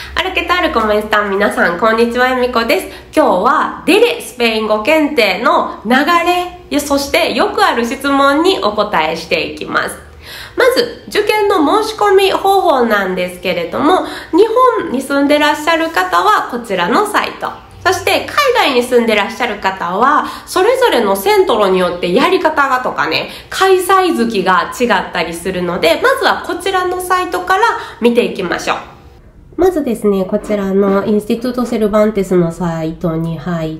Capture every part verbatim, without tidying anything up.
アルケタルコメスタン、皆さんこんにちは、えみこです。今日はデレスペイン語検定の流れ、そしてよくある質問にお答えしていきます。まず受験の申し込み方法なんですけれども、日本に住んでらっしゃる方はこちらのサイト、そして海外に住んでらっしゃる方はそれぞれのセントロによってやり方がとかね、開催月が違ったりするので、まずはこちらのサイトから見ていきましょう。まずですね、こちらのインスティトゥートセルバンテスのサイトに入って、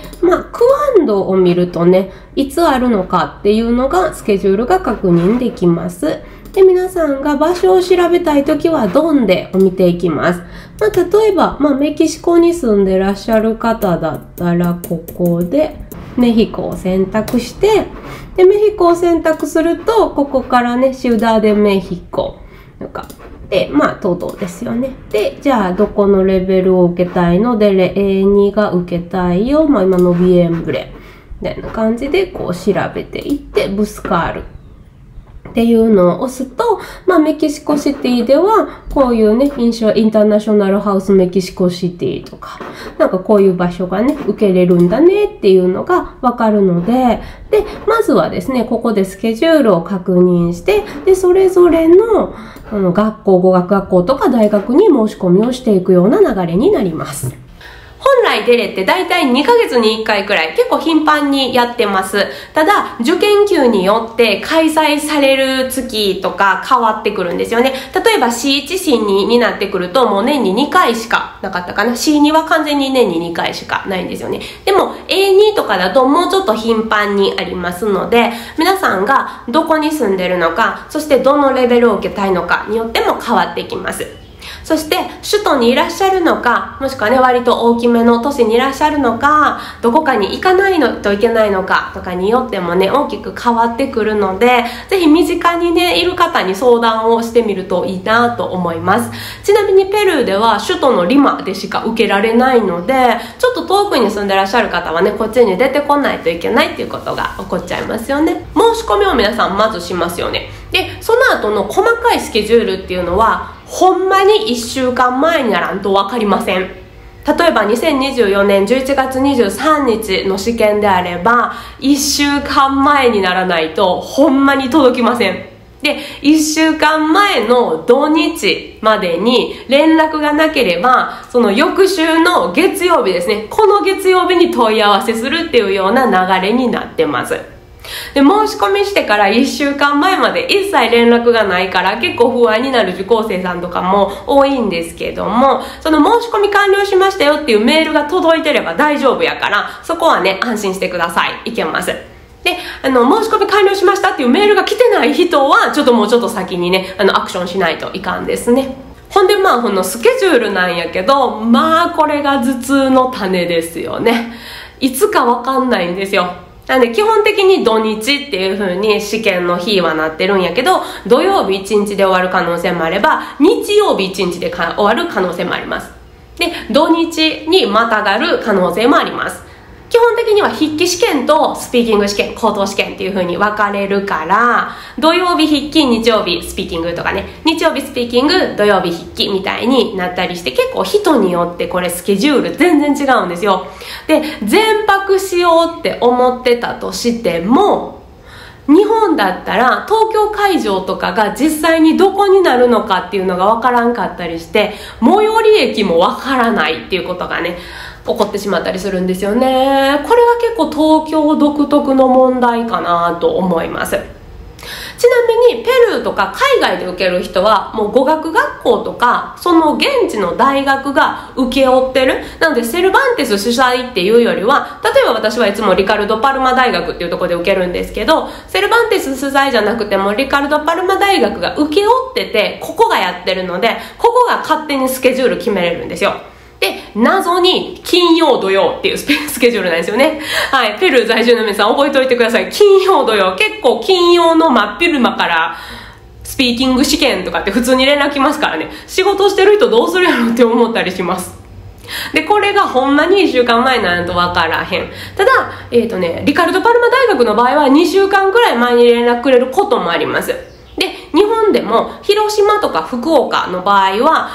まあ、クワンドを見るとね、いつあるのかっていうのが、スケジュールが確認できます。で、皆さんが場所を調べたいときは、ドンでを見ていきます。まあ、例えば、まあ、メキシコに住んでらっしゃる方だったら、ここで、メヒコを選択して、で、メヒコを選択すると、ここからね、シウダーデメヒコ。なんかで、まあ、等々ですよね。で、じゃあ、どこのレベルを受けたいので、エーツー が受けたいよ。まあ、今のビエンブレ。みたいな感じで、こう、調べていって、ブスカール。っていうのを押すと、まあ、メキシコシティでは、こういうね、インショインターナショナルハウスメキシコシティとか、なんかこういう場所がね、受けれるんだねっていうのがわかるので、で、まずはですね、ここでスケジュールを確認して、で、それぞれの、あの、学校、語学学校とか大学に申し込みをしていくような流れになります。本来デレってだいたいにかげつにいっかいくらい結構頻繁にやってます。ただ受験級によって開催される月とか変わってくるんですよね。例えば シーワン、シーツー になってくるともう年ににかいしかなかったかな。 シーツー は完全に年ににかいしかないんですよね。でも エーツー とかだともうちょっと頻繁にありますので、皆さんがどこに住んでるのか、そしてどのレベルを受けたいのかによっても変わってきます。そして首都にいらっしゃるのか、もしくはね割と大きめの都市にいらっしゃるのか、どこかに行かないのといけないのかとかによってもね大きく変わってくるので、ぜひ身近にねいる方に相談をしてみるといいなと思います。ちなみにペルーでは首都のリマでしか受けられないので、ちょっと遠くに住んでらっしゃる方はねこっちに出てこないといけないっていうことが起こっちゃいますよね。申し込みを皆さんまずしますよね。でその後の細かいスケジュールっていうのはほんまにいっしゅうかんまえにならんと分かりません。例えばにせんにじゅうよねんじゅういちがつにじゅうさんにちの試験であればいっしゅうかんまえにならないとほんまに届きません。でいっしゅうかんまえの土日までに連絡がなければ、その翌週の月曜日ですね、この月曜日に問い合わせするっていうような流れになってます。で申し込みしてからいっしゅうかんまえまで一切連絡がないから結構不安になる受講生さんとかも多いんですけども、その申し込み完了しましたよっていうメールが届いてれば大丈夫やから、そこはね安心してください。いけます。であの申し込み完了しましたっていうメールが来てない人はちょっともうちょっと先にねあのアクションしないといかんですね。ほんでまあこのスケジュールなんやけど、まあこれが頭痛の種ですよね。いつかわかんないんですよ。なんで基本的に土日っていう風に試験の日はなってるんやけど、土曜日いちにちで終わる可能性もあれば日曜日いちにちで終わる可能性もあります。で土日にまたがる可能性もあります。基本的には筆記試験とスピーキング試験、口頭試験っていう風に分かれるから、土曜日筆記、日曜日スピーキングとかね、日曜日スピーキング、土曜日筆記みたいになったりして、結構人によってこれスケジュール全然違うんですよ。で全泊しようって思ってたとしても、日本だったら東京会場とかが実際にどこになるのかっていうのが分からんかったりして、最寄り駅も分からないっていうことがね起こってしまったりするんですよね。これは結構東京独特の問題かなと思います。ちなみにペルーとか海外で受ける人はもう語学学校とかその現地の大学が請け負ってる。なのでセルバンテス主催っていうよりは、例えば私はいつもリカルド・パルマ大学っていうところで受けるんですけど、セルバンテス主催じゃなくてもリカルド・パルマ大学が請け負ってて、ここがやってるのでここが勝手にスケジュール決めれるんですよ。で謎に金曜土曜っていうスケジュールなんですよね。はい、ペルー在住の皆さん覚えておいてください。金曜土曜、結構金曜の真っ昼間からスピーキング試験とかって普通に連絡来ますからね。仕事してる人どうするやろって思ったりします。でこれがほんまにいっしゅうかんまえなんと分からへん。ただ、えーとね、リカルド・パルマ大学の場合はにしゅうかんくらい前に連絡くれることもあります。で日本でも広島とか福岡の場合は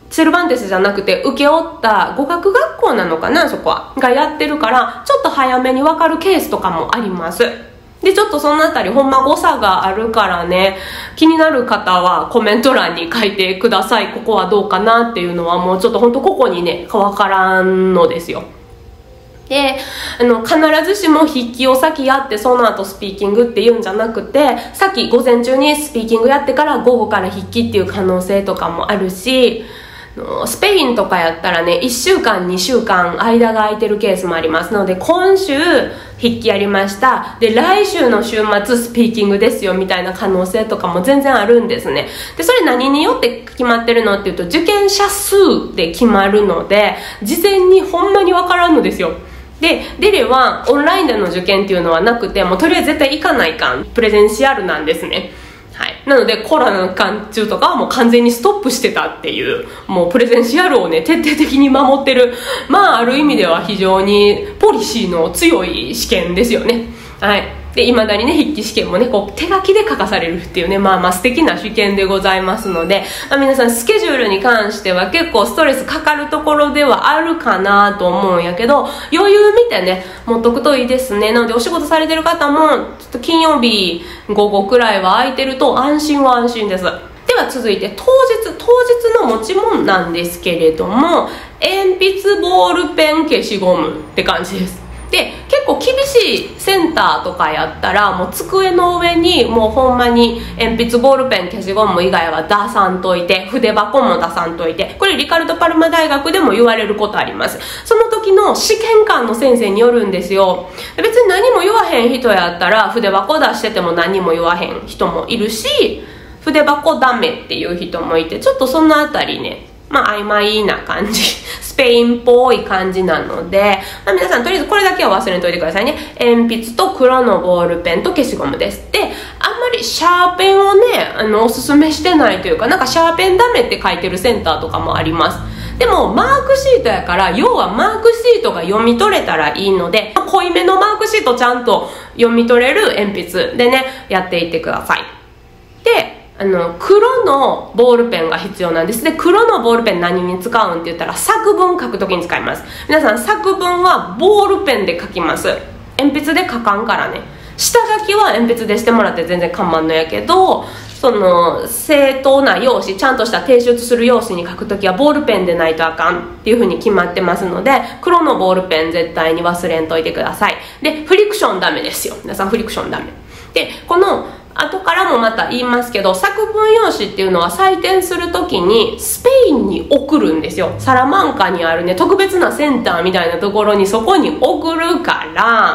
セルバンテスじゃなくて請け負った語学学校なのかな、そこはがやってるから、ちょっと早めに分かるケースとかもあります。でちょっとそのあたりほんま誤差があるからね、気になる方はコメント欄に書いてください。ここはどうかなっていうのはもうちょっと本当ここにね分からんのですよ。であの必ずしも筆記を先やってその後スピーキングっていうんじゃなくて、さっき午前中にスピーキングやってから午後から筆記っていう可能性とかもあるし、スペインとかやったらねいっしゅうかんにしゅうかん間が空いてるケースもありますので、今週筆記やりました、で来週の週末スピーキングですよみたいな可能性とかも全然あるんですね。でそれ何によって決まってるのっていうと、受験者数で決まるので事前にほんまに分からんのですよ。でデレはオンラインでの受験っていうのはなくて、もうとりあえず絶対行かないかんプレゼンシアルなんですね。はい、なのでコロナ間中とかはもう完全にストップしてたっていう、もうプレゼンシアルをね徹底的に守ってる、まあある意味では非常にポリシーの強い試験ですよね。はい、で未だにね筆記試験もねこう手書きで書かされるっていうね、まあまあ素敵な試験でございますので、まあ、皆さんスケジュールに関しては結構ストレスかかるところではあるかなと思うんやけど、余裕見てね持っとくといいですね。なのでお仕事されてる方もちょっと金曜日午後くらいは空いてると安心は安心です。では続いて当日当日の持ち物なんですけれども、鉛筆、ボールペン、消しゴムって感じです。で結構厳しいセンターとかやったらもう机の上にもうほんまに鉛筆、ボールペン、消しゴム以外は出さんといて、筆箱も出さんといて、これリカルド・パルマ大学でも言われることあります。その時の試験官の先生によるんですよ。別に何も言わへん人やったら筆箱出してても何も言わへん人もいるし、筆箱ダメっていう人もいて、ちょっとそのあたりねまあ曖昧な感じスペインっぽい感じなので、まあ、皆さんとりあえずこれだけは忘れんといてくださいね。鉛筆と黒のボールペンと消しゴムです。であんまりシャーペンをねあのおすすめしてないというか、なんかシャーペンダメって書いてるセンターとかもあります。でもマークシートやから、要はマークシートが読み取れたらいいので、濃いめのマークシートちゃんと読み取れる鉛筆でねやっていってください。であの黒のボールペンが必要なんです。で黒のボールペン何に使うんって言ったら、作文書くときに使います。皆さん作文はボールペンで書きます。鉛筆で書かんからね。下書きは鉛筆でしてもらって全然構わんのやけど、その正当な用紙、ちゃんとした提出する用紙に書くときはボールペンでないとあかんっていう風に決まってますので、黒のボールペン絶対に忘れんといてください。でフリクションダメですよ。皆さんフリクションダメで、この後からもまた言いますけど、作文用紙っていうのは採点するときにスペインに送るんですよ。サラマンカにあるね特別なセンターみたいなところにそこに送るから、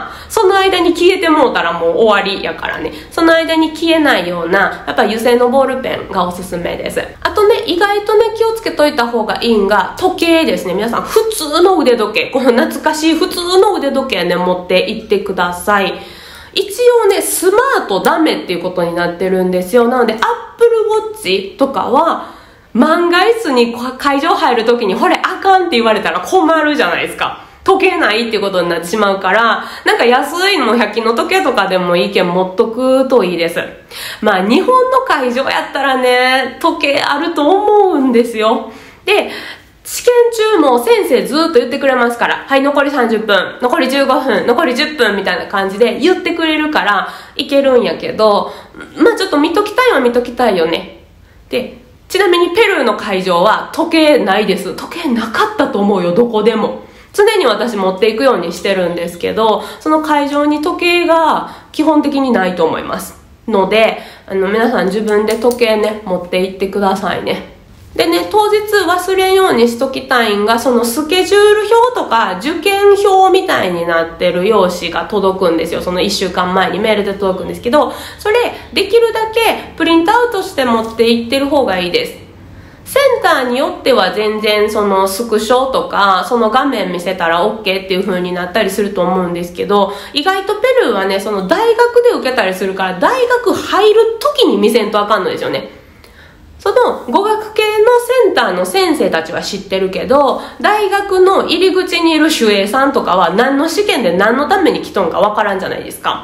その間に消えてもうたらもう終わりやからね、その間に消えないようなやっぱ油性のボールペンがおすすめです。あとね意外とね気をつけといた方がいいんが時計ですね。皆さん普通の腕時計、この懐かしい普通の腕時計ね持って行ってください。一応ねスマートダメっていうことになってるんですよ。なのでアップルウォッチとかは万が一に会場入るときにこれあかんって言われたら困るじゃないですか。時計ないっていうことになってしまうから、なんか安いのひゃく均の時計とかでもいいけん持っとくといいです。まあ日本の会場やったらね時計あると思うんですよ。で試験中も先生ずっと言ってくれますから、はい残りさんじゅっぷん、残りじゅうごふん、残りじゅっぷんみたいな感じで言ってくれるからいけるんやけど、まあちょっと見ときたいは見ときたいよね。でちなみにペルーの会場は時計ないです。時計なかったと思うよ、どこでも。常に私持っていくようにしてるんですけど、その会場に時計が基本的にないと思いますので、あの皆さん自分で時計ね持って行ってくださいね。でね、当日忘れんようにしときたいんが、そのスケジュール表とか受験表みたいになってる用紙が届くんですよ。そのいっしゅうかんまえにメールで届くんですけど、それできるだけプリントアウトして持っていってる方がいいです。センターによっては全然そのスクショとかその画面見せたら オーケー っていう風になったりすると思うんですけど、意外とペルーはねその大学で受けたりするから大学入る時に見せんとあかんのですよね。その語学系のセンターの先生たちは知ってるけど、大学の入り口にいる守衛さんとかは何の試験で何のために来とんかわからんじゃないですか。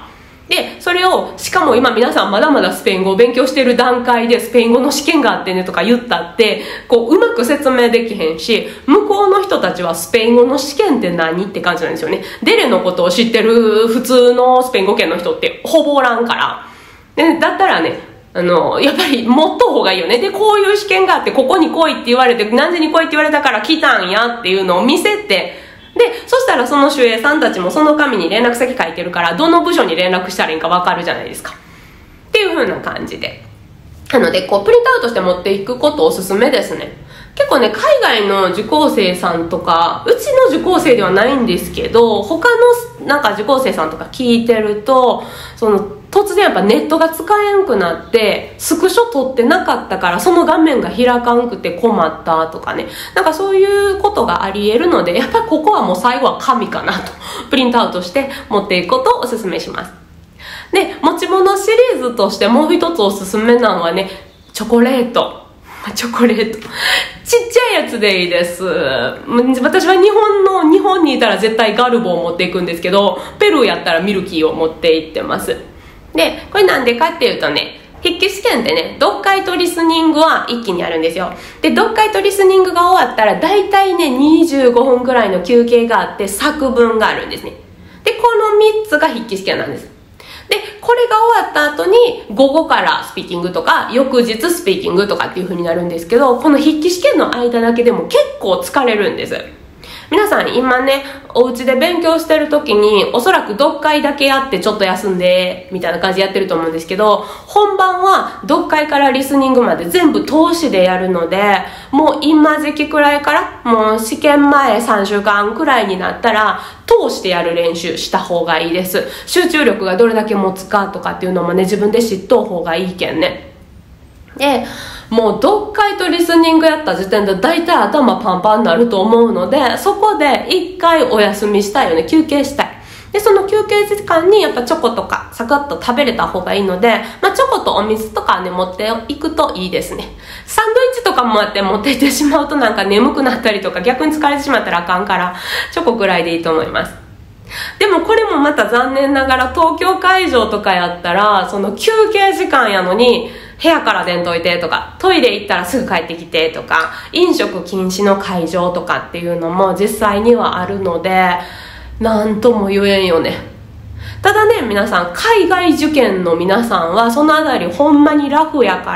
で、それを、しかも今皆さんまだまだスペイン語を勉強している段階でスペイン語の試験があってねとか言ったって、こう、うまく説明できへんし、向こうの人たちはスペイン語の試験って何って感じなんですよね。デレのことを知ってる普通のスペイン語圏の人ってほぼおらんから。で、だったらね、あの、やっぱり持っとう方がいいよね。で、こういう試験があって、ここに来いって言われて、何時に来いって言われたから来たんやっていうのを見せて、で、そしたらその守衛さんたちもその紙に連絡先書いてるから、どの部署に連絡したらいいか分かるじゃないですか。っていう風な感じで。なので、こう、プリントアウトして持っていくことおすすめですね。結構ね、海外の受講生さんとか、うちの受講生ではないんですけど、他のなんか受講生さんとか聞いてると、その、突然やっぱネットが使えんくなって、スクショ撮ってなかったからその画面が開かんくて困ったとかね。なんかそういうことがあり得るので、やっぱりここはもう最後は紙かなと。プリントアウトして持っていくことをおすすめします。で、持ち物シリーズとしてもう一つおすすめなのはね、チョコレート。チョコレート。ちっちゃいやつでいいです。私は日本の、日本にいたら絶対ガルボを持っていくんですけど、ペルーやったらミルキーを持って行ってます。で、これなんでかっていうとね、筆記試験ってね、読解とリスニングは一気にあるんですよ。で、読解とリスニングが終わったら、だいたいね、にじゅうごふんくらいの休憩があって、作文があるんですね。で、このみっつが筆記試験なんです。で、これが終わった後に、午後からスピーキングとか、翌日スピーキングとかっていう風になるんですけど、この筆記試験の間だけでも結構疲れるんです。皆さん今ね、お家で勉強してる時におそらく読解だけやってちょっと休んでみたいな感じでやってると思うんですけど、本番は読解からリスニングまで全部通しでやるので、もう今時期くらいからもう試験前さんしゅうかんくらいになったら通してやる練習した方がいいです。集中力がどれだけ持つかとかっていうのもね、自分で知っとう方がいいけんね。で、もう読解とリスニングやった時点で大体頭パンパンになると思うので、そこで一回お休みしたいよね。休憩したい。で、その休憩時間にやっぱチョコとかサクッと食べれた方がいいので、まあチョコとお水とかね持っていくといいですね。サンドイッチとかもあって持っていってしまうとなんか眠くなったりとか逆に疲れてしまったらあかんから、チョコくらいでいいと思います。でもこれもまた残念ながら東京会場とかやったら、その休憩時間やのに部屋から出んといてとか、トイレ行ったらすぐ帰ってきてとか、飲食禁止の会場とかっていうのも実際にはあるので、なんとも言えんよね。ただね、皆さん、海外受験の皆さんはそのあたりほんまにラフやから、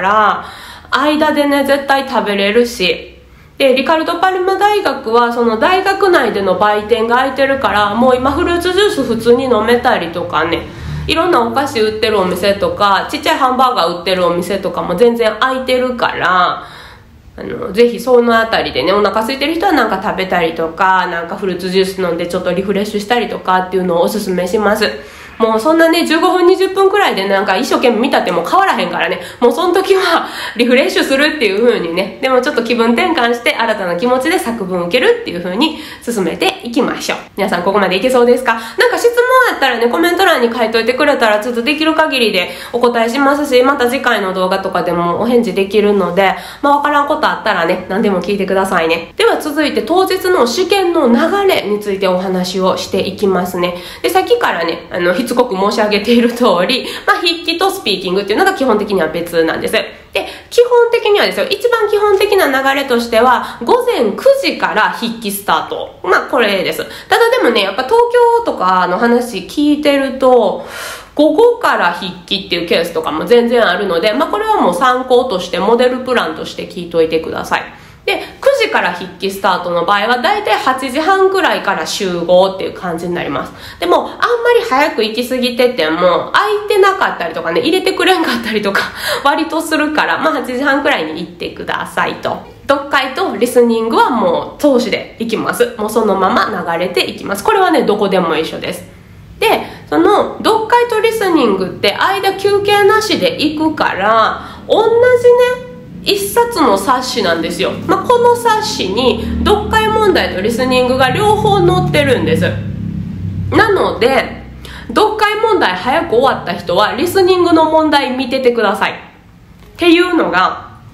間でね絶対食べれるし、でリカルド・パルマ大学はその大学内での売店が空いてるから、もう今フルーツジュース普通に飲めたりとかね、いろんなお菓子売ってるお店とかちっちゃいハンバーガー売ってるお店とかも全然空いてるから、あのぜひそのあたりでね、お腹空いてる人はなんか食べたりとか、なんかフルーツジュース飲んでちょっとリフレッシュしたりとかっていうのをおすすめします。もうそんなねじゅうごふんにじゅっぷんくらいでなんか一生懸命見たってもう変わらへんからね、もうその時はリフレッシュするっていう風にね、でもちょっと気分転換して新たな気持ちで作文を受けるっていう風に進めていきましょう。皆さんここまでいけそうですか？なんか質問あったらね、コメント欄に書いといてくれたらちょっとできる限りでお答えしますし、また次回の動画とかでもお返事できるので、まあわからんことあったらね、何でも聞いてくださいね。では続いて当日の試験の流れについてお話をしていきますね。で、さっきからね、あのしつこく申し上げている通り、まあ、筆記とスピーキングっていうのが基本的には別なんです。で、基本的にはですよ、一番基本的な流れとしてはごぜんくじから筆記スタート、まあこれです。ただでもね、やっぱ東京とかの話聞いてると午後から筆記っていうケースとかも全然あるので、まあこれはもう参考としてモデルプランとして聞いといてください。で、くじから筆記スタートの場合はだいたいはちじはんくらいから集合っていう感じになります。でもあんまり早く行き過ぎてても空いてなかったりとかね、入れてくれんかったりとか割とするから、まあはちじはんくらいに行ってくださいと。読解とリスニングはもう通しで行きます。もうそのまま流れていきます。これはねどこでも一緒です。で、その読解とリスニングって間休憩なしで行くから同じね一冊の冊子なんですよ。まあ、この冊子に読解問題とリスニングが両方載ってるんです。なので読解問題早く終わった人はリスニングの問題見ててくださいっていうのが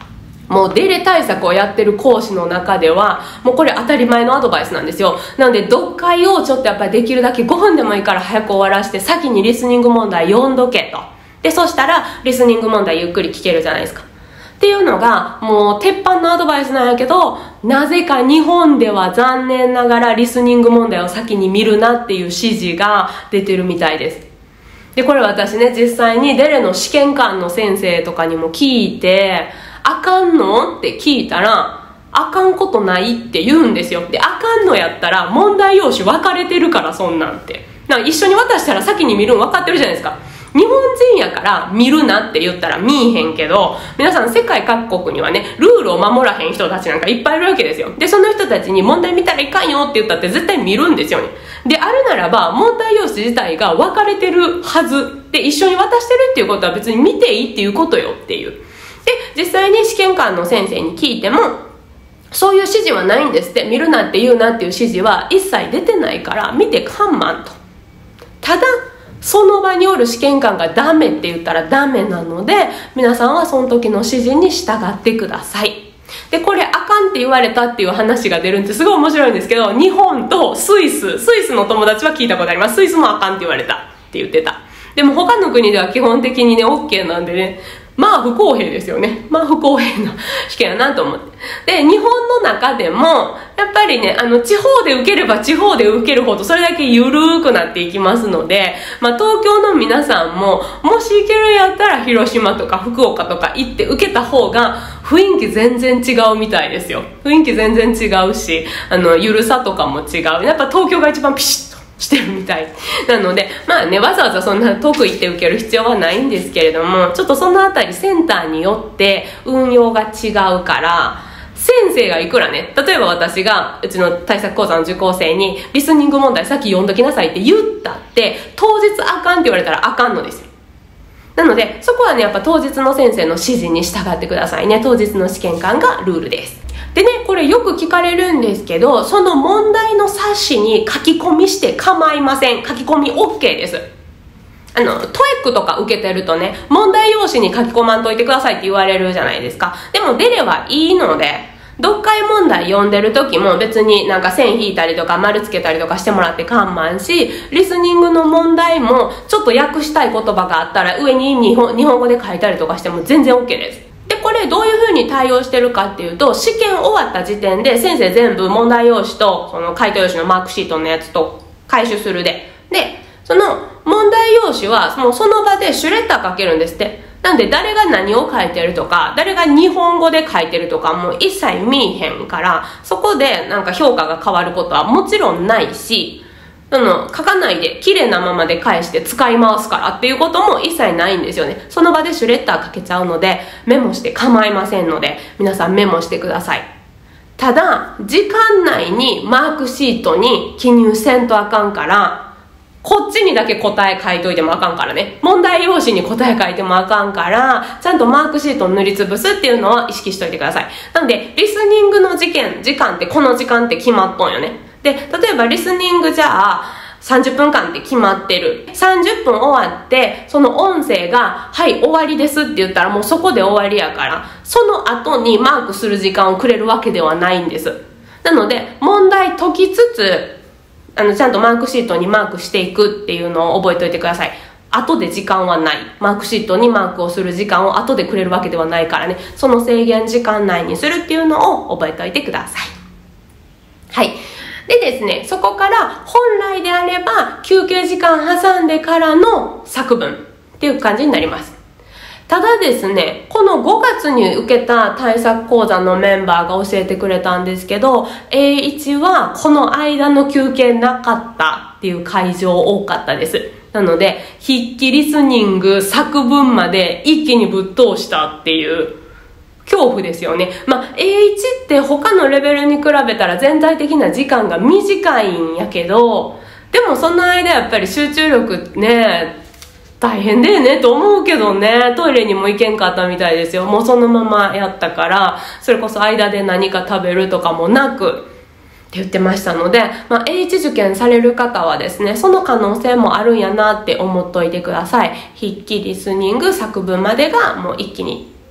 もうデレ対策をやってる講師の中ではもうこれ当たり前のアドバイスなんですよ。なので読解をちょっとやっぱりできるだけごふんでもいいから早く終わらして先にリスニング問題読んどけと。でそしたらリスニング問題ゆっくり聞けるじゃないですかっていうのがもう鉄板のアドバイスなんやけど、なぜか日本では残念ながらリスニング問題を先に見るなっていう指示が出てるみたいです。でこれ私ね実際にデレの試験官の先生とかにも聞いて、あかんのって聞いたらあかんことないって言うんですよ。であかんのやったら問題用紙分かれてるから、そんなんてなんか一緒に渡したら先に見るの分かってるじゃないですか。日本人やから見るなって言ったら見えへんけど、皆さん世界各国にはねルールを守らへん人たちなんかいっぱいいるわけですよ。でその人たちに問題見たらいかんよって言ったって絶対見るんですよね。であるならば問題用紙自体が分かれてるはずで、一緒に渡してるっていうことは別に見ていいっていうことよっていう。で実際に試験官の先生に聞いてもそういう指示はないんですって。見るなって言うなっていう指示は一切出てないから見てかんまんと。ただその場におる試験官がダメって言ったらダメなので、皆さんはその時の指示に従ってください。でこれあかんって言われたっていう話が出るんですごい面白いんですけど、日本とスイススイスの友達は聞いたことあります。スイスもあかんって言われたって言ってた。でも他の国では基本的にね OK なんでね、まあ不公平ですよね。まあ不公平な試験やなと思って。で日本の中でもやっぱりねあの地方で受ければ地方で受けるほどそれだけ緩くなっていきますので、まあ、東京の皆さんももし行けるんやったら広島とか福岡とか行って受けた方が雰囲気全然違うみたいですよ。雰囲気全然違うし、あのゆるさとかも違う。やっぱ東京が一番ピシッとしてるみたいなので、まあねわざわざそんな遠く行って受ける必要はないんですけれども、ちょっとそのあたりセンターによって運用が違うから、先生がいくらね、例えば私がうちの対策講座の受講生にリスニング問題さっき読んどきなさいって言ったって当日あかんって言われたらあかんのですよ。なのでそこはねやっぱ当日の先生の指示に従ってくださいね。当日の試験官がルールです。でねこれよく聞かれるんですけど、その問題の冊子に書き込みして構いません。書き込み OK です。あのトエックとか受けてるとね問題用紙に書き込まんといてくださいって言われるじゃないですか。でもデレはいいので読解問題読んでる時も別になんか線引いたりとか丸つけたりとかしてもらってかんまんし、リスニングの問題もちょっと訳したい言葉があったら上に日本、日本語で書いたりとかしても全然 OK です。でこれどういうふうに対応してるかっていうと、試験終わった時点で先生全部問題用紙とその回答用紙のマークシートのやつと回収するで、でその問題用紙はもうその場でシュレッダーかけるんですって。なんで誰が何を書いてるとか誰が日本語で書いてるとかもう一切見えへんから、そこでなんか評価が変わることはもちろんないし、あの書かないで綺麗なままで返して使い回すからっていうことも一切ないんですよね。その場でシュレッダーかけちゃうのでメモして構いませんので皆さんメモしてください。ただ時間内にマークシートに記入せんとあかんから、こっちにだけ答え書いといてもあかんからね。問題用紙に答え書いてもあかんから、ちゃんとマークシートを塗りつぶすっていうのは意識しといてください。なのでリスニングの時間時間ってこの時間って決まっとんよね。で例えばリスニングじゃあさんじゅっぷんかんって決まってる。さんじゅっぷん終わってその音声がはい終わりですって言ったらもうそこで終わりやから、その後にマークする時間をくれるわけではないんです。なので問題解きつつあのちゃんとマークシートにマークしていくっていうのを覚えておいてください。後で時間はない。マークシートにマークをする時間を後でくれるわけではないからね。その制限時間内にするっていうのを覚えておいてください。はい。でですね、そこから本来であれば休憩時間挟んでからの作文っていう感じになります。ただですね、このごがつに受けた対策講座のメンバーが教えてくれたんですけど、 エーワン はこの間の休憩なかったっていう会場多かったです。なので筆記リスニング作文まで一気にぶっ通したっていう恐怖ですよね。まあ エーワン って他のレベルに比べたら全体的な時間が短いんやけど、でもその間やっぱり集中力ね大変だよねと思うけどね、トイレにも行けんかったみたいですよ。もうそのままやったから、それこそ間で何か食べるとかもなくって言ってましたので、まあ、エーワン 受験される方はですね、その可能性もあるんやなって思っといてください。筆記リスニング作文までがもう一気に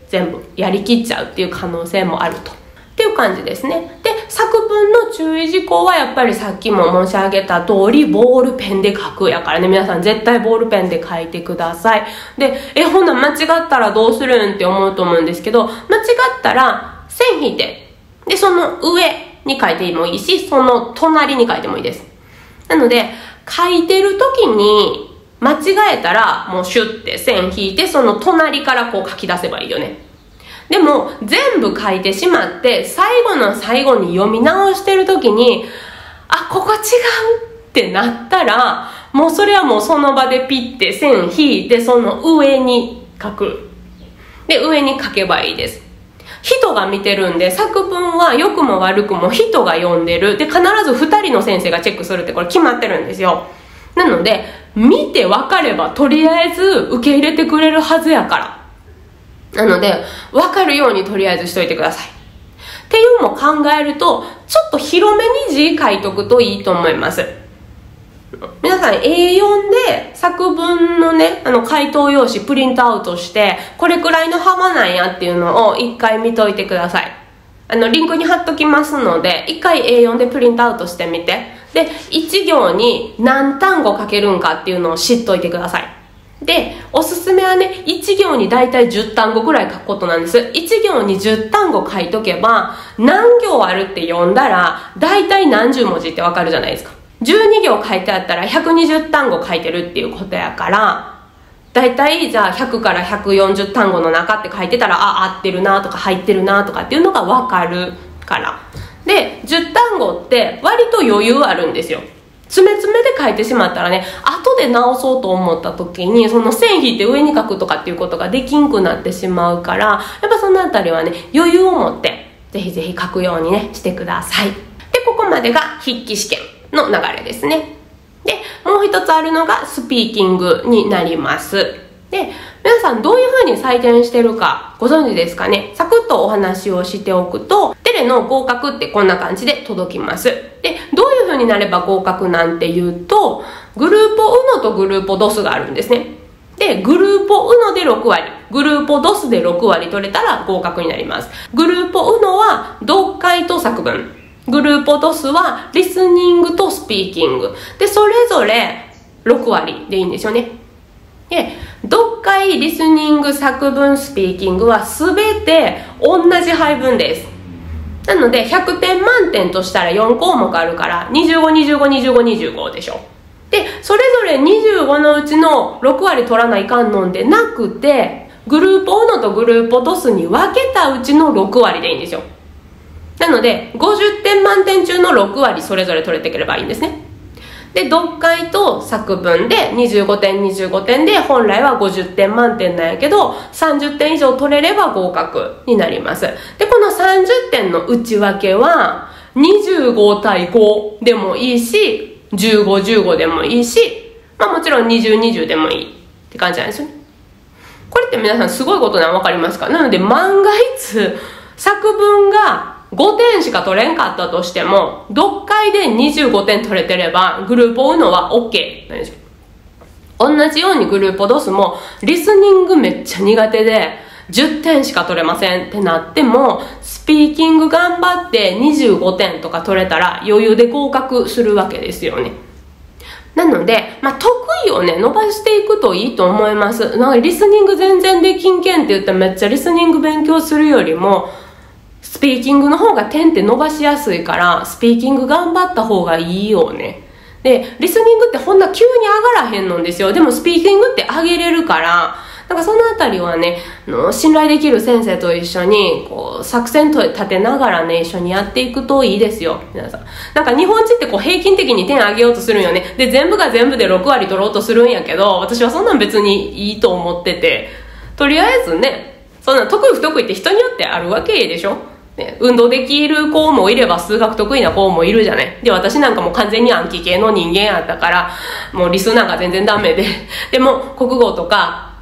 全部やりきっちゃうっていう可能性もあると。っていう感じですね。で、作文の注意事項はやっぱりさっきも申し上げた通り、ボールペンで書くやからね、皆さん絶対ボールペンで書いてください。で、え、ほんな間違ったらどうするんって思うと思うんですけど、間違ったら線引いて、で、その上に書いてもいいし、その隣に書いてもいいです。なので、書いてる時に間違えたら、もうシュッて線引いて、その隣からこう書き出せばいいよね。でも全部書いてしまって最後の最後に読み直してる時に、あ、ここ違うってなったら、もうそれはもうその場でピッて線引いて、その上に書く。で、上に書けばいいです。人が見てるんで、作文は良くも悪くも人が読んでる。で、必ずふたりの先生がチェックするってこれ決まってるんですよ。なので見て分かればとりあえず受け入れてくれるはずやから。なので、分かるようにとりあえずしといてください。っていうのも考えると、ちょっと広めに字書いとくといいと思います。皆さん エーよん で作文のね、あの回答用紙プリントアウトして、これくらいの幅なんやっていうのを一回見といてください。あの、リンクに貼っときますので、一回 エーよん でプリントアウトしてみて。で、いち行に何単語書けるんかっていうのを知っといてください。で、おすすめはね、いち行にだいたいじゅう単語くらい書くことなんです。いち行にじゅう単語書いとけば、何行あるって読んだら、だいたい何十文字ってわかるじゃないですか。じゅうに行書いてあったらひゃくにじゅう単語書いてるっていうことやから、だいたいじゃあひゃくからひゃくよんじゅう単語の中って書いてたら、あ、合ってるなとか入ってるなとかっていうのがわかるから。で、じゅう単語って割と余裕あるんですよ。詰め詰めで書いてしまったらね、後で直そうと思った時にその線引いて上に書くとかっていうことができんくなってしまうから、やっぱそのあたりはね、余裕を持ってぜひぜひ書くようにねしてください。で、ここまでが筆記試験の流れですね。で、もう一つあるのがスピーキングになります。で、皆さんどういう風に採点してるかご存知ですかね。サクッとお話をしておくと、テレの合格ってこんな感じで届きます。で、どういう風になれば合格なんていうと、グルーポ ウノ とグルーポ ドス があるんですね。で、グルーポ ウノ でろく割、グルーポ ドス でろく割取れたら合格になります。グルーポ ウノ は読解と作文、グルーポ ドス はリスニングとスピーキングで、それぞれろく割でいいんですよね。で、読解、リスニング、作文、スピーキングは全て同じ配分です。なのでひゃくてん満点としたらよん項目あるからにじゅうご、にじゅうご、にじゅうご、にじゅうごでしょ。で、それぞれにじゅうごのうちのろく割取らないかんのんでなくて、グルーポ ウノ とグルーポ ドス に分けたうちのろく割でいいんですよ。なのでごじゅってん満点中のろく割それぞれ取れてくればいいんですね。で、読解と作文でにじゅうごてんにじゅうごてんで本来はごじゅってん満点なんやけど、さんじゅってん以上取れれば合格になります。で、このさんじゅってんの内訳はにじゅうご対ごでもいいし、じゅうご、じゅうごでもいいし、まあもちろんにじゅう、にじゅうでもいいって感じなんですよね。これって皆さんすごいことなの分かりますか？なので万が一作文がごてんしか取れんかったとしても、読解でにじゅうごてん取れてればグルーポ ウノ は OK なんですよ。同じようにグルーポ ドス もリスニングめっちゃ苦手でじゅってんしか取れませんってなっても、スピーキング頑張ってにじゅうごてんとか取れたら余裕で合格するわけですよね。なので、まあ、得意をね伸ばしていくといいと思います。なんかリスニング全然できんけんって言ってめっちゃリスニング勉強するよりも、スピーキングの方が点って伸ばしやすいから、スピーキング頑張った方がいいよね。で、リスニングってほんな急に上がらへんのんですよ。でもスピーキングって上げれるから、なんかそのあたりはね、あの信頼できる先生と一緒にこう作戦と立てながらね、一緒にやっていくといいですよ、皆さん。なんか日本人ってこう平均的に点上げようとするんよね。で、全部が全部でろく割取ろうとするんやけど、私はそんなん別にいいと思ってて、とりあえずね、そんな得意不得意って人によってあるわけでしょ。ね、運動できる子もいれば数学得意な子もいるじゃない。で、私なんかも完全に暗記系の人間やったから、もうリスナーが全然ダメで、でも国語とか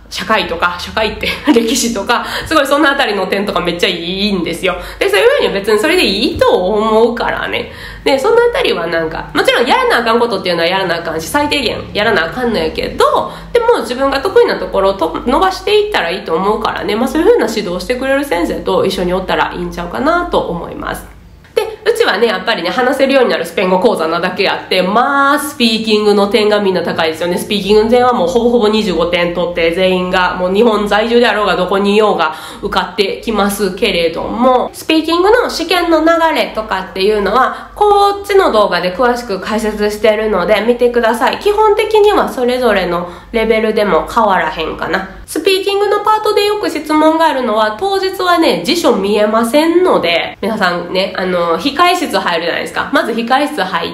社会とか、社会って歴史とか、すごいそのあたりの点とかめっちゃいいんですよ。で、そういうふうに別にそれでいいと思うからね。で、そのあたりはなんか、もちろんやらなあかんことっていうのはやらなあかんし、最低限やらなあかんのやけど、でも自分が得意なところをと伸ばしていったらいいと思うからね、まあそういうふうな指導してくれる先生と一緒におったらいいんちゃうかなと思います。で、うちはね、やっぱりね、話せるようになるスペイン語講座なだけあって、まあ、スピーキングの点がみんな高いですよね。スピーキングの点はもうほぼほぼにじゅうごてん取って、全員が、もう日本在住であろうがどこにいようが受かってきますけれども、スピーキングの試験の流れとかっていうのは、こっちの動画で詳しく解説してるので見てください。基本的にはそれぞれのレベルでも変わらへんかな。スピーキングのパートでよく質問があるのは、当日はね、辞書見えませんので、皆さんね、あの、控え室入るじゃないですか。まず控え室入って、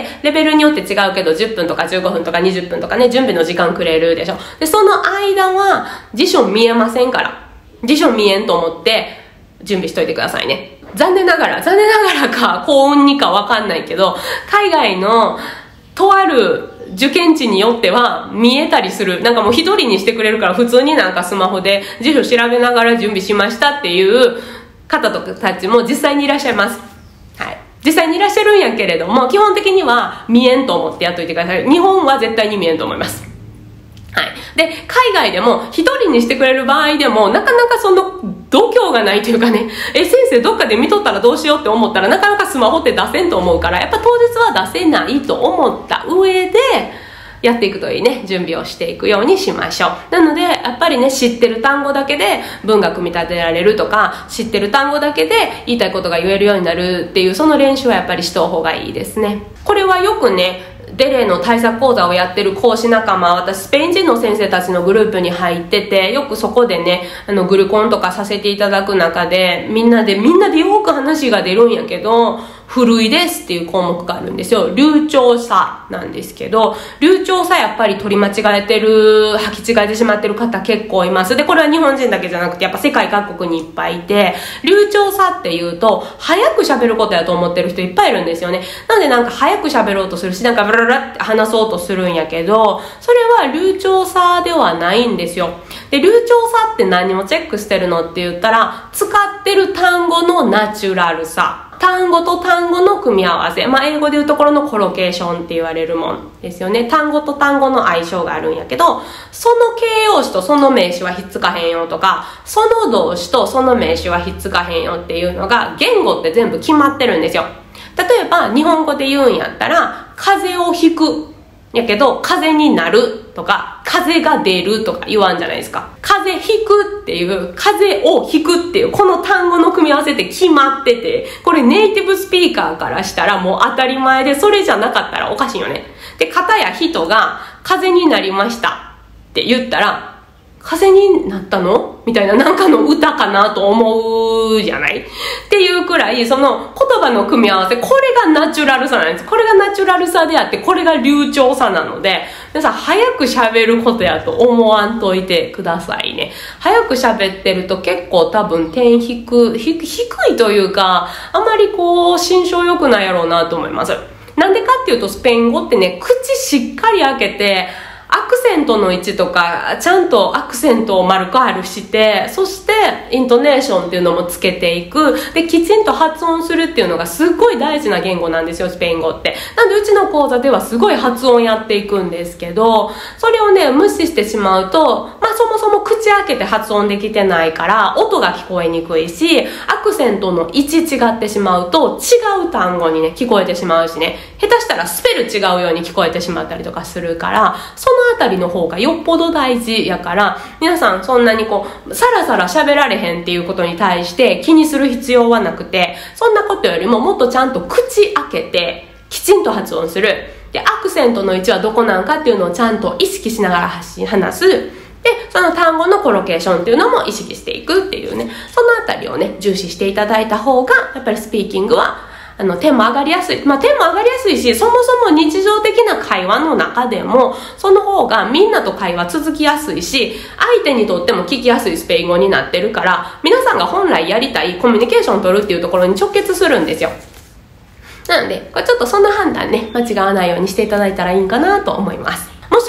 レベルによって違うけど、じゅっぷんとかじゅうごふんとかにじゅっぷんとかね、準備の時間くれるでしょ。で、その間は、辞書見えませんから。辞書見えんと思って、準備しといてくださいね。残念ながら、残念ながらか、幸運にかわかんないけど、海外の、とある、受験地によっては見えたりする。なんかもう一人にしてくれるから普通になんかスマホで辞書調べながら準備しましたっていう方たちも実際にいらっしゃいます。はい。実際にいらっしゃるんやけれども、基本的には見えんと思ってやっといてください。日本は絶対に見えんと思います。はい。で、海外でも一人にしてくれる場合でもなかなかその度胸がないというかね、え、先生どっかで見とったらどうしようって思ったらなかなかスマホって出せんと思うから、やっぱ当日は出せないと思った上でやっていくといいね、準備をしていくようにしましょう。なので、やっぱりね、知ってる単語だけで文が組み立てられるとか、知ってる単語だけで言いたいことが言えるようになるっていう、その練習はやっぱりしとう方がいいですね。これはよくね、デレの対策講座をやってる講師仲間、私スペイン人の先生たちのグループに入ってて、よくそこでね、あのグルコンとかさせていただく中で、みんなでみんなでよく話が出るんやけど、古いですっていう項目があるんですよ。流暢さなんですけど、流暢さやっぱり取り間違えてる、履き違えてしまってる方結構います。で、これは日本人だけじゃなくて、やっぱ世界各国にいっぱいいて、流暢さっていうと、早く喋ることやと思ってる人いっぱいいるんですよね。なのでなんか早く喋ろうとするし、なんかブラブラって話そうとするんやけど、それは流暢さではないんですよ。で、流暢さって何をチェックしてるのって言ったら、使ってる単語のナチュラルさ。単語と単語の組み合わせ。まあ、英語で言うところのコロケーションって言われるもんですよね。単語と単語の相性があるんやけど、その形容詞とその名詞はひっつかへんよとか、その動詞とその名詞はひっつかへんよっていうのが、言語って全部決まってるんですよ。例えば、日本語で言うんやったら、風をひく。やけど、風になるとか、風が出るとか言わんじゃないですか。風引くっていう、風を引くっていう、この単語の組み合わせって決まってて、これネイティブスピーカーからしたらもう当たり前で、それじゃなかったらおかしいよね。で、方や人が風になりましたって言ったら、風になったのみたいな、なんかの歌かなと思うじゃないっていうくらい、その言葉の組み合わせ、これがナチュラルさなんです。これがナチュラルさであって、これが流暢さなので、皆さん早く喋ることやと思わんといてくださいね。早く喋ってると結構多分点低く、低いというか、あまりこう、心象良くないやろうなと思います。なんでかっていうと、スペイン語ってね、口しっかり開けて、アクセントの位置とか、ちゃんとアクセントを丸くあるして、そしてイントネーションっていうのもつけていく。で、きちんと発音するっていうのがすごい大事な言語なんですよ、スペイン語って。なんでうちの講座ではすごい発音やっていくんですけど、それをね、無視してしまうと、まあそもそも口開けて発音できてないから、音が聞こえにくいし、アクセントの位置違ってしまうと、違う単語にね、聞こえてしまうしね、下手したらスペル違うように聞こえてしまったりとかするから、そのあたりの方がよっぽど大事やから、皆さんそんなにこうさらさら喋られへんっていうことに対して気にする必要はなくて、そんなことよりももっとちゃんと口開けてきちんと発音する。で、アクセントの位置はどこなんかっていうのをちゃんと意識しながら発信話す。で、その単語のコロケーションっていうのも意識していくっていうね、そのあたりをね重視していただいた方が、やっぱりスピーキングはあの点も上がりやすい。まあ点も上がりやすいし、そもそも日常的な会話の中でもその方がみんなと会話続きやすいし、相手にとっても聞きやすいスペイン語になってるから、皆さんが本来やりたいコミュニケーションを取るっていうところに直結するんですよ。なのでこれちょっとその判断ね、間違わないようにしていただいたらいいんかなと思います。もし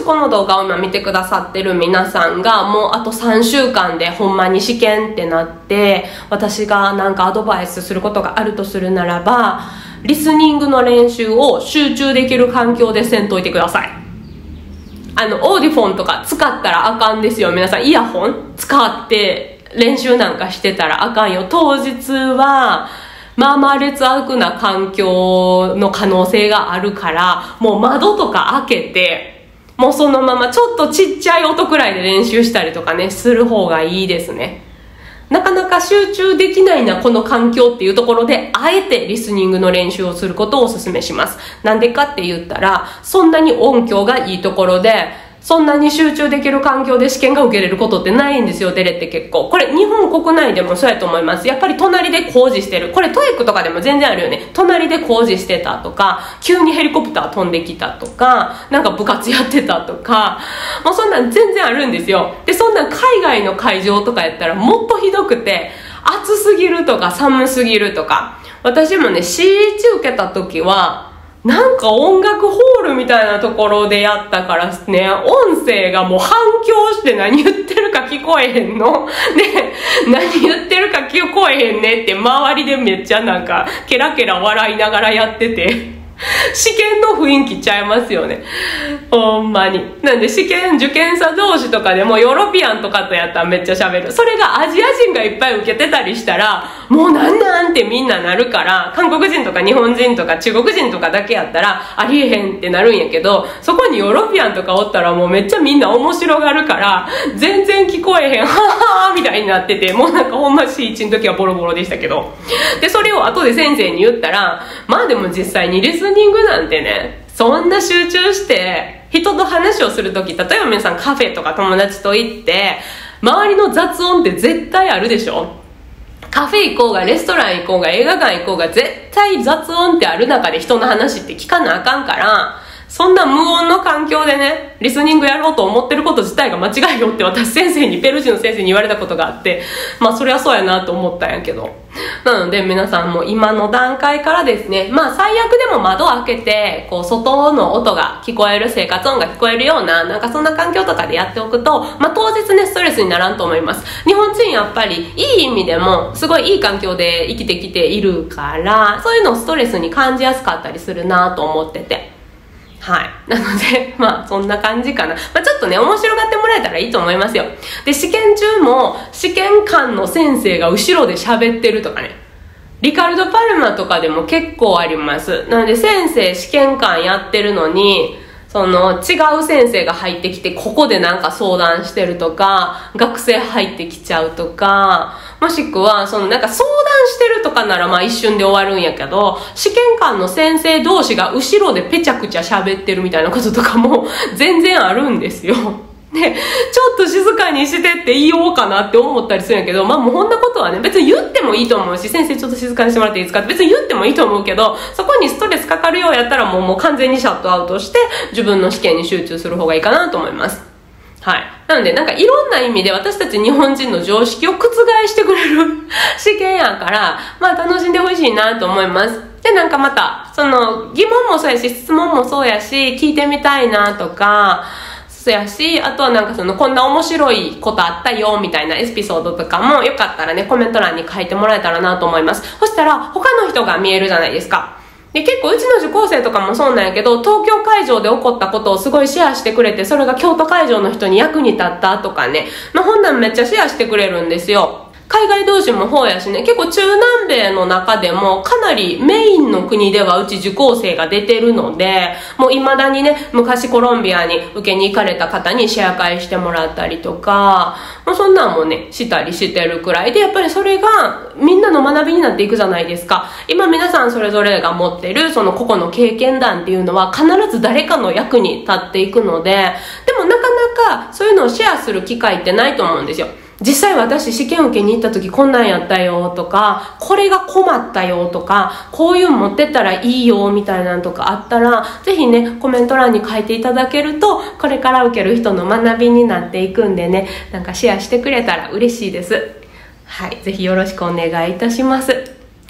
しこの動画を今見てくださってる皆さんがもうあとさんしゅうかんでほんまに試験ってなって私がなんかアドバイスすることがあるとするならば、リスニングの練習を集中できる環境でせんといてください。あのオーディフォンとか使ったらあかんですよ。皆さんイヤホン使って練習なんかしてたらあかんよ。当日はまあまあ劣悪な環境の可能性があるから、もう窓とか開けてもうそのままちょっとちっちゃい音くらいで練習したりとかねする方がいいですね。なかなか集中できないなこの環境っていうところで、あえてリスニングの練習をすることをお勧めします。なんでかって言ったら、そんなに音響がいいところでそんなに集中できる環境で試験が受けれることってないんですよ。デレって結構これ日本国内でもそうやと思います。やっぱり隣で工事してる、これトイックとかでも全然あるよね。隣で工事してたとか、急にヘリコプター飛んできたとか、なんか部活やってたとか、もうそんなん全然あるんですよ。でそんな海外の会場とかやったらもっとひどくて、暑すぎるとか寒すぎるとか。私もね シーワン 受けた時はなんか音楽ホールみたいなところでやったからね、音声がもう反響して何言ってるか聞こえへんので、何言ってるか聞こえへんねって周りでめっちゃなんかケラケラ笑いながらやってて試験の雰囲気ちゃいますよね、ほんまに。なんで試験受験者同士とかでもヨーロピアンとかとやったらめっちゃ喋る。それがアジア人がいっぱい受けてたりしたらもうなんなんってみんななるから、韓国人とか日本人とか中国人とかだけやったらありえへんってなるんやけど、そこにヨーロピアンとかおったらもうめっちゃみんな面白がるから全然聞こえへんははーみたいになってて、もうなんかほんま シーワン の時はボロボロでしたけど、でそれを後で先生に言ったら、まあでも実際にリスニングなんてね、そんな集中して人と話をするとき、例えば皆さんカフェとか友達と行って周りの雑音って絶対あるでしょ。カフェ行こうがレストラン行こうが映画館行こうが絶対雑音ってある中で人の話って聞かなあかんから、そんな無音の環境でねリスニングやろうと思ってること自体が間違いよって私先生にペルー人の先生に言われたことがあって、まあそれはそうやなと思ったんやけど、なので皆さんも今の段階からですね、まあ最悪でも窓を開けてこう外の音が聞こえる、生活音が聞こえるようななんかそんな環境とかでやっておくと、まあ当日ねストレスにならんと思います。日本人やっぱりいい意味でもすごいいい環境で生きてきているから、そういうのをストレスに感じやすかったりするなと思ってて、はい。なので、まあ、そんな感じかな。まあ、ちょっとね、面白がってもらえたらいいと思いますよ。で、試験中も、試験官の先生が後ろで喋ってるとかね。リカルド・パルマとかでも結構あります。なので、先生試験官やってるのに、その違う先生が入ってきてここでなんか相談してるとか、学生入ってきちゃうとか、もしくはそのなんか相談してるとかならまあ一瞬で終わるんやけど、試験官の先生同士が後ろでペチャクチャ喋ってるみたいなこととかも全然あるんですよ。で、ちょっと静かにしてって言おうかなって思ったりするんやけど、まあもうこんなことはね、別に言ってもいいと思うし、先生ちょっと静かにしてもらっていいですかって別に言ってもいいと思うけど、そこにストレスかかるようやったらもうもう完全にシャットアウトして自分の試験に集中する方がいいかなと思います。はい。なのでなんかいろんな意味で私たち日本人の常識を覆してくれる試験やから、まあ楽しんでほしいなと思います。で、なんかまた、その疑問もそうやし、質問もそうやし、聞いてみたいなとか、そうやし、あとはなんかそのこんな面白いことあったよみたいなエピソードとかもよかったらねコメント欄に書いてもらえたらなと思います。そしたら他の人が見えるじゃないですか。で結構うちの受講生とかもそうなんやけど、東京会場で起こったことをすごいシェアしてくれて、それが京都会場の人に役に立ったとかね、まあ、本なんめっちゃシェアしてくれるんですよ。海外同士もそうやしね、結構中南米の中でもかなりメインの国ではうち受講生が出てるので、もう未だにね昔コロンビアに受けに行かれた方にシェア会してもらったりとか、もうそんなんもねしたりしてるくらいで、やっぱりそれがみんなの学びになっていくじゃないですか。今皆さんそれぞれが持ってるその個々の経験談っていうのは必ず誰かの役に立っていくので、でもなかなかそういうのをシェアする機会ってないと思うんですよ。実際私試験受けに行った時こんなんやったよとか、これが困ったよとか、こういうの持ってったらいいよみたいなのとかあったら、ぜひねコメント欄に書いていただけると、これから受ける人の学びになっていくんでね、なんかシェアしてくれたら嬉しいです。はい、ぜひよろしくお願いいたします。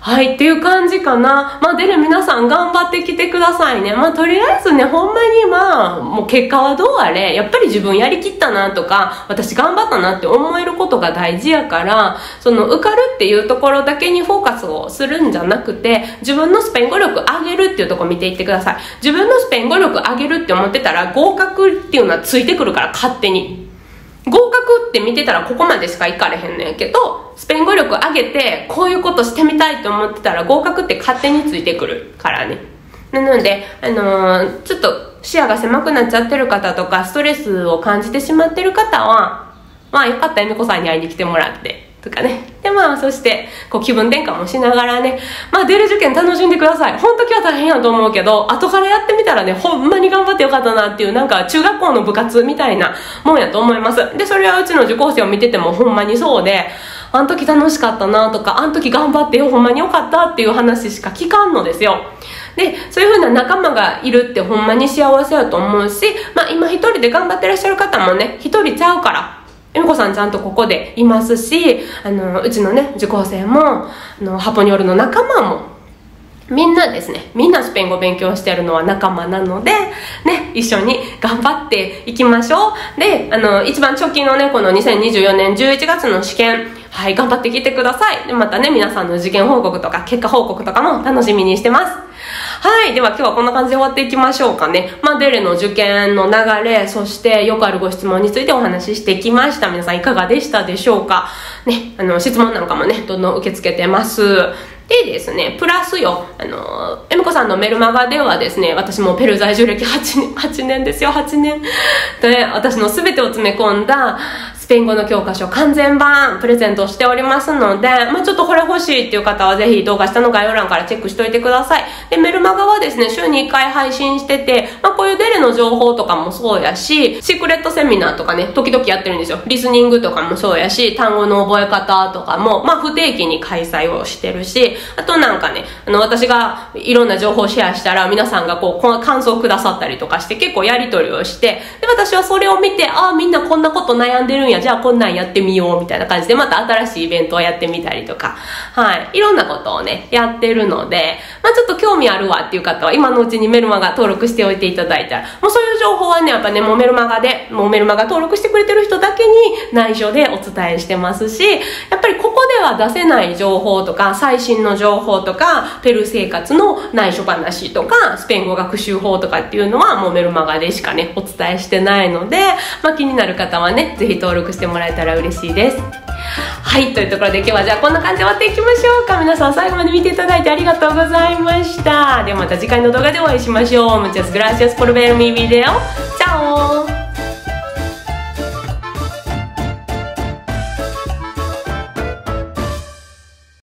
はいっていう感じかな。まあデレ皆さん頑張ってきてくださいね。まあとりあえずね、ほんまにまあもう結果はどうあれやっぱり自分やりきったなとか私頑張ったなって思えることが大事やから、その受かるっていうところだけにフォーカスをするんじゃなくて、自分のスペイン語力上げるっていうところ見ていってください。自分のスペイン語力上げるって思ってたら合格っていうのはついてくるから、勝手に合格って見てたらここまでしかいかれへんねんけど、スペイン語力上げてこういうことしてみたいと思ってたら合格って勝手についてくるからね。なので、あのー、ちょっと視野が狭くなっちゃってる方とかストレスを感じてしまってる方は、まあよかったらえみこさんに会いに来てもらってとかね。でまあそしてこう気分転換もしながらね、まあ出る受験楽しんでください。本当は大変やと思うけど、後からやってみたらね、ほんまに頑張ってよかったなっていう、なんか中学校の部活みたいなもんやと思います。でそれはうちの受講生を見ててもほんまにそうで、あの時楽しかったなとか、あの時頑張ってよほんまによかったっていう話しか聞かんのですよ。でそういう風な仲間がいるってほんまに幸せやと思うし、まあ今一人で頑張ってらっしゃる方もね、一人ちゃうからえみこさんちゃんとここでいますし、あのうちのね受講生もあのハポニョルの仲間もみんなですね、みんなスペイン語勉強してるのは仲間なのでね、一緒に頑張っていきましょう。であの一番直近のねこのにせんにじゅうよねんじゅういちがつの試験、はい頑張ってきてください。でまたね皆さんの受験報告とか結果報告とかも楽しみにしてます。はい、では今日はこんな感じで終わっていきましょうかね。まあデレの受験の流れ、そしてよくあるご質問についてお話ししてきました。皆さんいかがでしたでしょうかね。あの質問なんかもねどんどん受け付けてます。でですね、プラスよ、あのえみこさんのメルマガではですね、私もペルー在住歴はちねん、はちねんですよ、はちねんで私の全てを詰め込んだスペイン語の教科書完全版プレゼントしておりますので、まあ、ちょっとこれ欲しいっていう方はぜひ動画下の概要欄からチェックしておいてください。でメルマガはですね週にいっかい配信してて、まあ、こういうデレの情報とかもそうやし、シークレットセミナーとかね時々やってるんですよ。リスニングとかもそうやし、単語の覚え方とかも、まあ、不定期に開催をしてるし、あとなんかねあの私がいろんな情報をシェアしたら皆さんがこうこの感想をくださったりとかして結構やり取りをして、で私はそれを見て、ああみんなこんなこと悩んでるんや、じゃあこんなんやってみようみたいな感じでまた新しいイベントをやってみたりとか、はいいろんなことをねやってるので、まあ、ちょっと興味あるわっていう方は今のうちにメルマガ登録しておいていただいたら、もうそういう情報はねやっぱねもうメルマガでもうメルマガ登録してくれてる人だけに内緒でお伝えしてますし、やっぱりここでは出せない情報とか最新の情報とかペルー生活の内緒話とかスペイン語学習法とかっていうのはもうメルマガでしかねお伝えしてないので、まあ、気になる方はねぜひ登録してもらえたら嬉しいです。はいというところで今日はじゃあこんな感じで終わっていきましょうか。皆さん最後まで見ていただいてありがとうございました。ではまた次回の動画でお会いしましょう。Muchas gracias por ver mi video. Chao.